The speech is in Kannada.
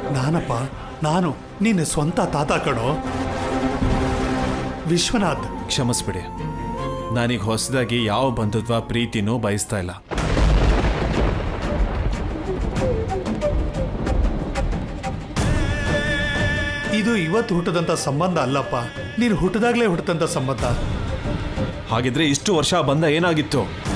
ನಾನಪ್ಪ, ನಾನು ನಿನ್ನ ಸ್ವಂತ ತಾತ ಕಣೋ, ವಿಶ್ವನಾಥ್. ಕ್ಷಮಿಸ್ಬಿಡಿ, ನಾನೀಗ ಹೊಸದಾಗಿ ಯಾವ ಬಂಧುತ್ವ ಪ್ರೀತಿನೂ ಬಯಸ್ತಾ ಇಲ್ಲ. ಇದು ಇವತ್ತು ಹುಟ್ಟದಂತ ಸಂಬಂಧ ಅಲ್ಲಪ್ಪ, ನೀನು ಹುಟ್ಟದಾಗ್ಲೇ ಹುಟ್ಟದಂತ ಸಂಬಂಧ. ಹಾಗಿದ್ರೆ ಇಷ್ಟು ವರ್ಷ ಬಂಧ ಏನಾಗಿತ್ತು?